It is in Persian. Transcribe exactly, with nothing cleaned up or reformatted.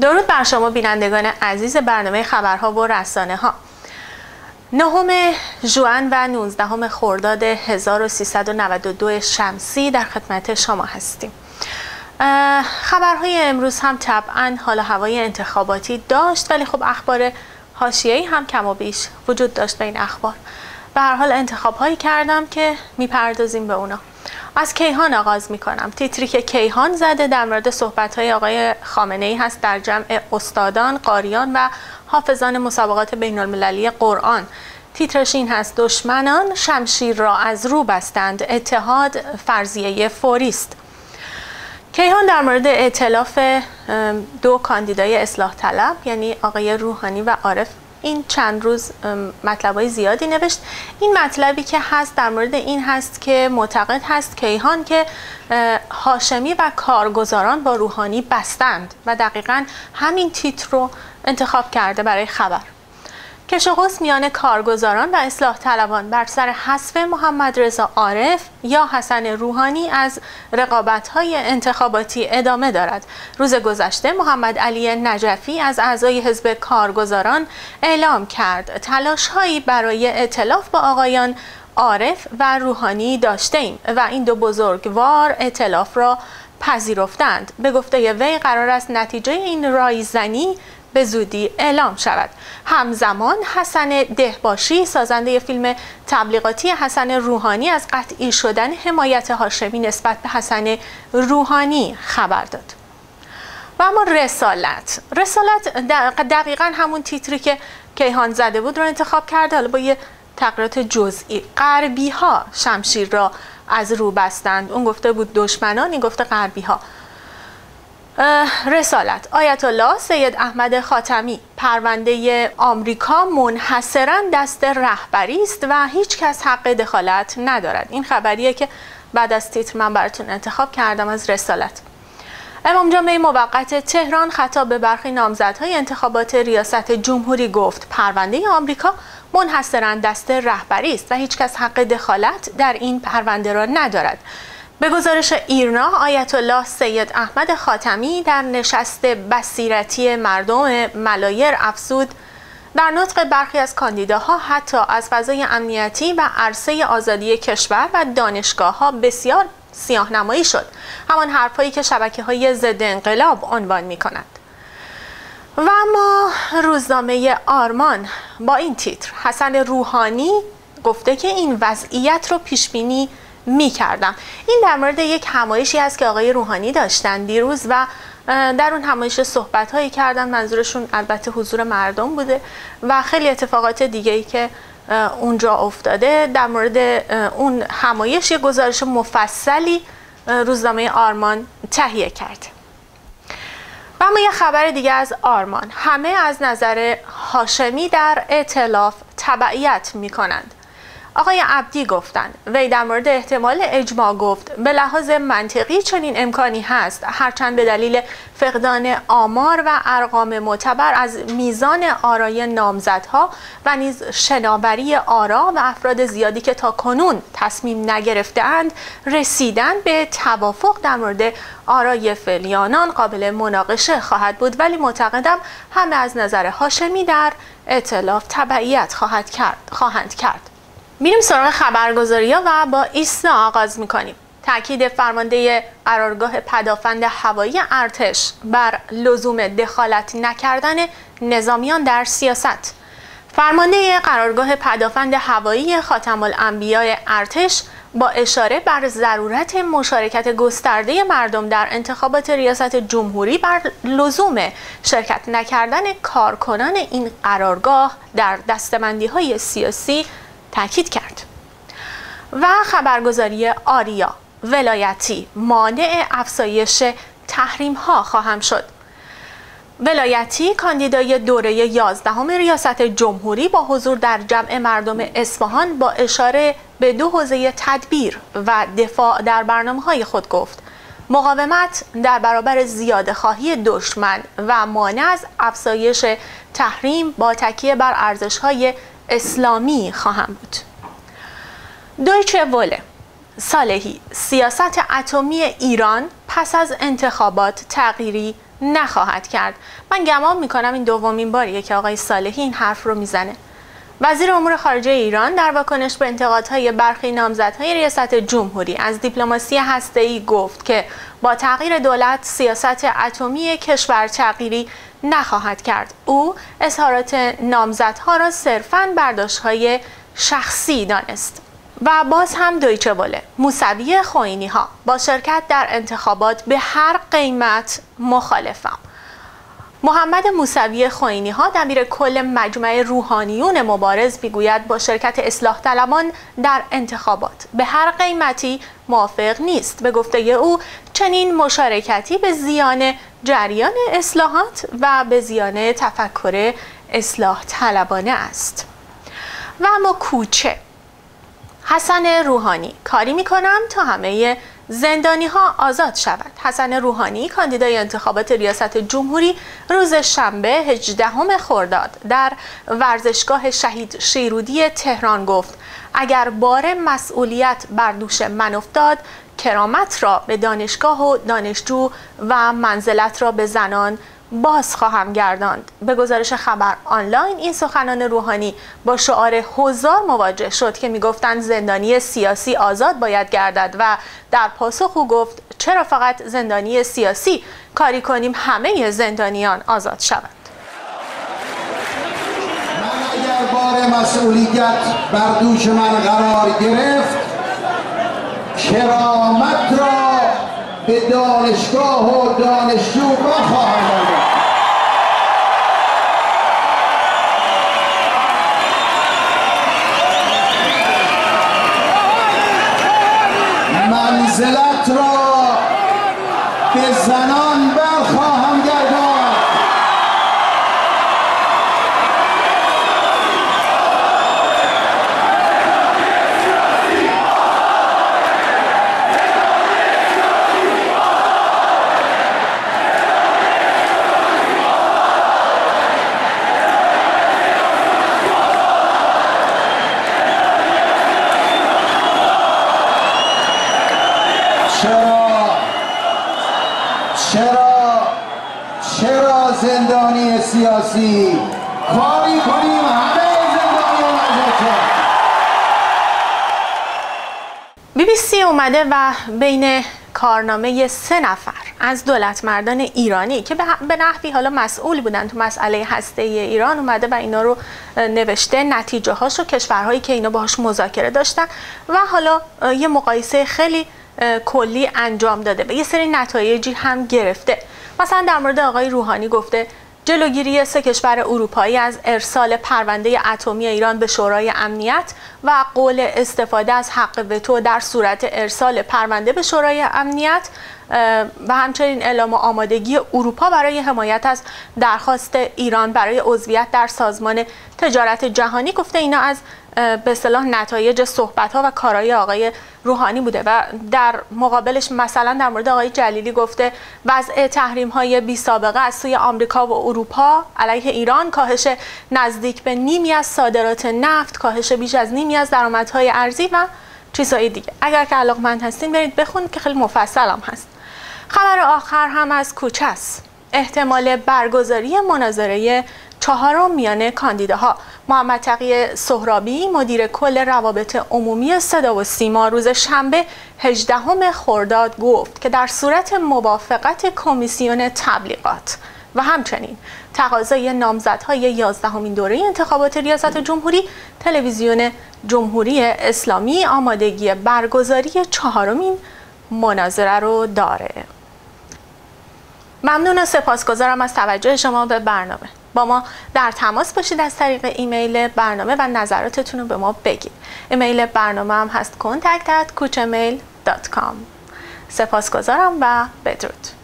درود بر شما بینندگان عزیز برنامه خبرها و رسانه ها. نهم ژوئن و نوزدهم خرداد هزار و سیصد و نود و دو شمسی در خدمت شما هستیم. خبرهای امروز هم طبعا حال و هوای انتخاباتی داشت، ولی خب اخبار حاشیه‌ای هم کم و بیش وجود داشت به این اخبار. به هر حال انتخاب هایی کردم که میپردازیم به اونا. از کیهان آغاز میکنم. تیتری که کیهان زده در مورد صحبت های آقای خامنه ای هست در جمع استادان، قاریان و حافظان مسابقات بین المللی قرآن. تیترش این هست: دشمنان شمشیر را از رو بستند، اتحاد فرضیه فوری است. کیهان در مورد ائتلاف دو کاندیدای اصلاح طلب یعنی آقای روحانی و عارف این چند روز مطلبای زیادی نوشت. این مطلبی که هست در مورد این هست که معتقد هست کیهان که هاشمی و کارگزاران با روحانی بستند و دقیقاً همین تیتر رو انتخاب کرده برای خبر. کش و قوس میان کارگزاران و اصلاح طلبان بر سر حذف محمد رضا عارف یا حسن روحانی از رقابت‌های انتخاباتی ادامه دارد. روز گذشته محمد علی نجفی از اعضای حزب کارگزاران اعلام کرد تلاش‌هایی برای ائتلاف با آقایان عارف و روحانی داشته ایم و این دو بزرگوار ائتلاف را پذیرفتند. به گفته وی قرار است نتیجه این رایزنی به زودی اعلام شود. همزمان حسن دهباشی سازنده فیلم تبلیغاتی حسن روحانی از قطعی شدن حمایت هاشمی نسبت به حسن روحانی خبر داد. و اما رسالت رسالت دقیقاً همون تیتری که کیهان زده بود رو انتخاب کرده، حالا با یه تغییرات جزئی. غربی ها شمشیر را از رو بستند. اون گفته بود دشمنان، این گفته غربی ها. رسالت: آیت الله سید احمد خاتمی: پرونده آمریکا منحصراً دست رهبری است و هیچ کس حق دخالت ندارد. این خبریه که بعد از تیتر من براتون انتخاب کردم از رسالت. امام جمعه موقت تهران خطاب به برخی نامزدهای انتخابات ریاست جمهوری گفت پرونده آمریکا منحصراً دست رهبری است و هیچ کس حق دخالت در این پرونده را ندارد. به گزارش ایرنا، آیت الله سید احمد خاتمی در نشست بصیرتی مردم ملایر افزود در نطق برخی از کاندیداها حتی از فضای امنیتی و عرصه آزادی کشور و دانشگاه‌ها بسیار سیاه‌نمایی شد، همان حرفایی که شبکه‌های ضد انقلاب عنوان می‌کنند. و اما روزنامه آرمان با این تیتر: حسن روحانی گفته که این وضعیت رو پیش بینی می کردم. این در مورد یک همایشی است که آقای روحانی داشتن دیروز و در اون همایش صحبت هایی کردن. منظورشون البته حضور مردم بوده و خیلی اتفاقات دیگه ای که اونجا افتاده. در مورد اون همایش یک گزارش مفصلی روزنامه آرمان تهیه کرد. و اما یه خبر دیگه از آرمان: همه از نظر هاشمی در ائتلاف تبعیت می کنند. آقای عبدی گفتند. وی در مورد احتمال اجماع گفت به لحاظ منطقی چنین امکانی هست، هرچند به دلیل فقدان آمار و ارقام معتبر از میزان آرای نامزدها و نیز شناوری آرا و افراد زیادی که تا کنون تصمیم نگرفته‌اند رسیدن به توافق در مورد آرای فعلی آنان قابل مناقشه خواهد بود، ولی معتقدم همه از نظر هاشمی در ائتلاف تبعیت خواهد کرد خواهند کرد. میریم سراغ خبرگزاری‌ها و با ایسنا آغاز میکنیم. تاکید فرمانده قرارگاه پدافند هوایی ارتش بر لزوم دخالت نکردن نظامیان در سیاست. فرمانده قرارگاه پدافند هوایی خاتم الانبیاء ارتش با اشاره بر ضرورت مشارکت گسترده مردم در انتخابات ریاست جمهوری بر لزوم شرکت نکردن کارکنان این قرارگاه در دسته‌بندی‌های سیاسی تاکید کرد. و خبرگزاری آریا: ولایتی مانع افزایش تحریم ها خواهم شد. ولایتی کاندیدای دوره یازدهم ریاست جمهوری با حضور در جمع مردم اصفهان با اشاره به دو حوزه تدبیر و دفاع در برنامه‌های خود گفت مقاومت در برابر زیاده‌خواهی دشمن و مانع از افزایش تحریم با تکیه بر ارزش‌های اسلامی خواهم بود. دویچه وله: صالحی: سیاست اتمی ایران پس از انتخابات تغییری نخواهد کرد. من گمان میکنم این دومین باریه که آقای صالحی این حرف رو میزنه. وزیر امور خارجه ایران در واکنش به انتقادهای برخی نامزدهای ریاست جمهوری از دیپلماسی هسته‌ای گفت که با تغییر دولت سیاست اتمی کشور تغییری نخواهد کرد. او اظهارات نامزدها را صرفاً برداشت‌های شخصی دانست. و باز هم دویچه وله، موسوی خوئینی‌ها با شرکت در انتخابات به هر قیمت مخالفم. محمد موسوی خوئینی‌ها دبیر کل مجمع روحانیون مبارز میگوید با شرکت اصلاح طلبان در انتخابات به هر قیمتی موافق نیست. به گفته او چنین مشارکتی به زیان جریان اصلاحات و به زیان تفکر اصلاح طلبانه است. و اما کوچه، حسن روحانی کاری میکنم تا همه زندانی ها آزاد شود. حسن روحانی کاندیدای انتخابات ریاست جمهوری روز شنبه هجدهم خرداد در ورزشگاه شهید شیرودی تهران گفت اگر بار مسئولیت بر دوش من افتاد کرامت را به دانشگاه و دانشجو و منزلت را به زنان باز خواهم گرداند. به گزارش خبر آنلاین این سخنان روحانی با شعار حضار مواجه شد که میگفتند زندانی سیاسی آزاد باید گردد و در پاسخ او گفت چرا فقط زندانی سیاسی کاری کنیم همه زندانیان آزاد شوند. من اگر بار مسئولیت بر دوش من قرار گرفت کرامت را به دانشگاه و دانشجو بخواهم داد. منزلت را به زنان برخواهم گرداند. چرا چرا چرا زندانی سیاسی کاری کنیم همه زندانیان آزاد شوند. بی بی سی اومده و بین کارنامه سه نفر از دولت مردان ایرانی که به نحوی حالا مسئول بودن تو مسئله هسته‌ای ایران اومده و اینا رو نوشته، نتیجه هاش رو، کشورهایی که اینا باهاش مذاکره داشتن و حالا یه مقایسه خیلی کلی انجام داده و یه سری نتایجی هم گرفته. مثلا در مورد آقای روحانی گفته جلوگیری سه کشور اروپایی از ارسال پرونده اتمی ایران به شورای امنیت و قول استفاده از حق وتو در صورت ارسال پرونده به شورای امنیت و همچنین اعلام آمادگی اروپا برای حمایت از درخواست ایران برای عضویت در سازمان تجارت جهانی. گفته اینا از به اصطلاح نتایج صحبت‌ها و کارهای آقای روحانی بوده و در مقابلش مثلا در مورد آقای جلیلی گفته وضع تحریم‌های بی سابقه از سوی آمریکا و اروپا علیه ایران، کاهش نزدیک به نیمی از صادرات نفت، کاهش بیش از نیمی از درآمدهای ارزی و چیزهای دیگه. اگر که علاقمند هستین برید بخونید که خیلی مفصل هم هست. خبر آخر هم از کوچه است. احتمال برگزاری مناظره چهارم میان کاندیداها. محمد تقی سهرابی مدیر کل روابط عمومی صدا و سیما روز شنبه هجدهم خرداد گفت که در صورت موافقت کمیسیون تبلیغات و همچنین تقاضای نامزدهای یازدهمین دوره انتخابات ریاست جمهوری، تلویزیون جمهوری اسلامی آمادگی برگزاری چهارمین مناظره رو داره. ممنون و سپاسگزارم از توجه شما به برنامه. با ما در تماس باشید از طریق ایمیل برنامه و نظراتتون رو به ما بگید. ایمیل برنامه هم هست contact at kuchemail dot com. سپاسگزارم و بدرود.